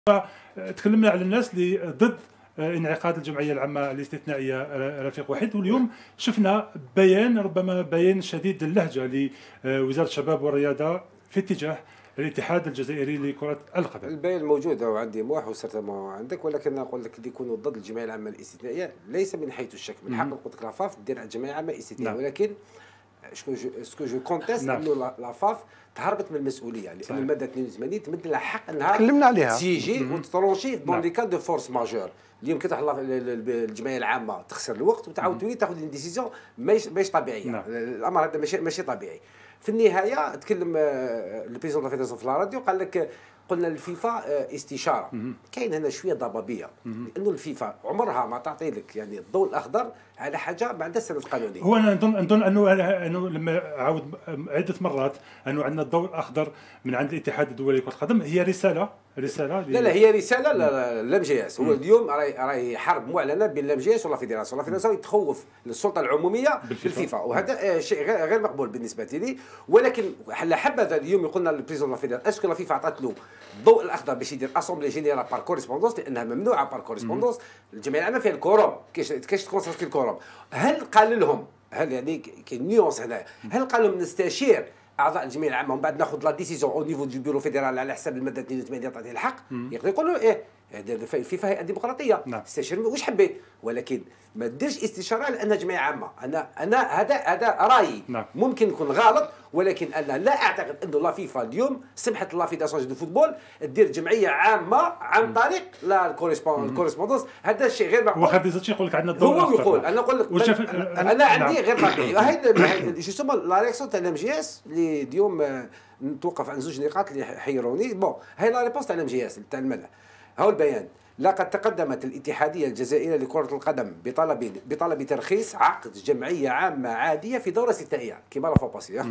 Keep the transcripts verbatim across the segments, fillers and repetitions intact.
تكلمنا على الناس اللي ضد انعقاد الجمعيه العامه الاستثنائيه رفيق واحد، واليوم شفنا بيان ربما بيان شديد اللهجه لوزاره الشباب والرياضه في اتجاه الاتحاد الجزائري لكره القدم. البيان موجود وعندي موح وسرتما عندك، ولكن نقول لك اللي يكونوا ضد الجمعيه العامه الاستثنائيه ليس من حيث الشك، من حق قلت لك لافاف دير جمعيه عامه استثنائيه، ولكن اسكو جو كونتيست انه لافاف تهربت من المسؤوليه، لان يعني الماده اثنين وثمانين تمد لها حق انها تكلمنا عليها تيجي وتطرونشي دون لي كان دو فورس ماجور. اليوم كي تروح الجمعيه العامه تخسر الوقت وتعاود تولي تاخذ دي ديسيزيون ماهيش طبيعيه. الامر هذا ماشي ماشي طبيعي. في النهايه تكلم البريزيدون دو فيدراسيون في لا راديو قال لك قلنا الفيفا استشاره. كاين هنا شويه ضبابيه، لانه الفيفا عمرها ما تعطي لك يعني الضوء الاخضر على حاجه ما عندها سند قانوني. هو انا نظن نظن انه انه لما عاود عده مرات انه عندنا الضوء الاخضر من عند الاتحاد الدولي لكره القدم، هي رساله رساله لا لا هي رساله للام جي اس. هو اليوم راهي راهي حرب معلنه بين لام جي اس ولا فيدراسيون. لا فيدراسيون يتخوف السلطه العموميه بالفيفا، وهذا شيء غير مقبول بالنسبه لي. ولكن على حبذا اليوم يقولنا البريزيدون لا فيدراسيون اسكو لا فيفا عطات له الضوء الاخضر باش يدير اسومبلي جينيرال بار كوريسبوندونس، لانها ممنوعه بار كوريسبوندونس. الجمعيه العامه فيها الكوروم، كاش كاش تكونسيرتي الكوروم. هل قال لهم، هل يعني كاين نيونس هنا، هل قال لهم نستشير اعضاء الجمعيه العامه ومن بعد ناخذ لا ديسيزيون او نيفو دو بيرو فيدرال على حساب الماده اثنين وثمانين تعطيه الحق؟ يقدر يقولوا ايه الفيفا هي ديمقراطيه، نعم. استشير واش حبيت، ولكن ما ديرش استشاره على انها جمعيه عامه. انا انا هذا هذا رايي، نعم. ممكن يكون غلط، ولكن انا لا اعتقد انه لا فيفا اليوم سمحت لا فيدراسيون دو فوتبول دير جمعيه عامه عن طريق لا الكوريسبوندونس. هذا الشيء غير مقبول. واحد يزيد يقول لك عندنا الضوء هو يقول، انا نقول لك وشاف انا, أنا عندي غير طبيعي. هاي جوستومون لا رياكسيون تاع الام جي اس اللي اليوم نتوقف عن زوج نقاط اللي حيروني. بون هاي لا ريبونس تاع الام جي اس تاع المنع. هاو البيان: لقد تقدمت الاتحاديه الجزائريه لكره القدم بطلب بطلب ترخيص عقد جمعيه عامه عاديه في دوره استثنائيه كيما لا فوباسي.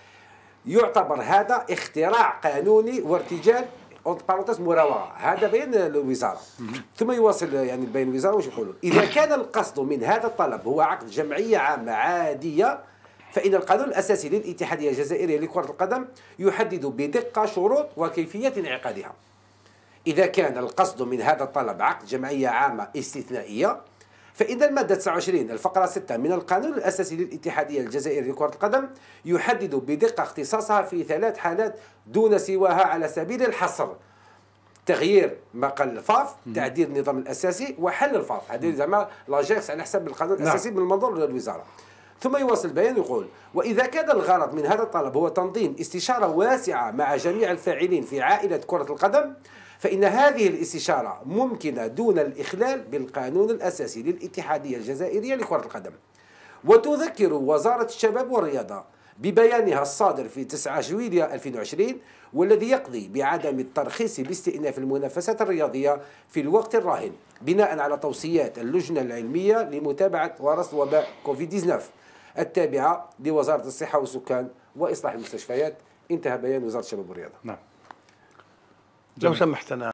يعتبر هذا اختراع قانوني وارتجال بارونتيز مراوغه. هذا بيان الوزاره. ثم يواصل يعني البيان الوزاره واش يقولون: اذا كان القصد من هذا الطلب هو عقد جمعيه عامه عاديه، فإن القانون الأساسي للاتحادية الجزائرية لكرة القدم يحدد بدقة شروط وكيفية انعقادها. إذا كان القصد من هذا الطلب عقد جمعية عامة استثنائية، فإن المادة تسعة وعشرين الفقرة ستة من القانون الأساسي للاتحادية الجزائرية لكرة القدم يحدد بدقة اختصاصها في ثلاث حالات دون سواها على سبيل الحصر: تغيير ما قال الفاف، تعديل النظام الأساسي، وحل الفاف. هذه زعما لاجيكس على حسب القانون الأساسي من المنظور الوزارة. ثم يواصل البيان يقول: وإذا كان الغرض من هذا الطلب هو تنظيم استشارة واسعة مع جميع الفاعلين في عائلة كرة القدم، فإن هذه الاستشارة ممكنة دون الإخلال بالقانون الأساسي للاتحادية الجزائرية لكرة القدم. وتذكر وزارة الشباب والرياضة ببيانها الصادر في تسعة جويلية ألفين وعشرين، والذي يقضي بعدم الترخيص باستئناف المنافسات الرياضية في الوقت الراهن، بناء على توصيات اللجنة العلمية لمتابعة ورصد وباء كوفيد تسعة عشر التابعة لوزارة الصحة والسكان وإصلاح المستشفيات. انتهى بيان وزارة الشباب والرياضة. نعم. لو سمحت أنا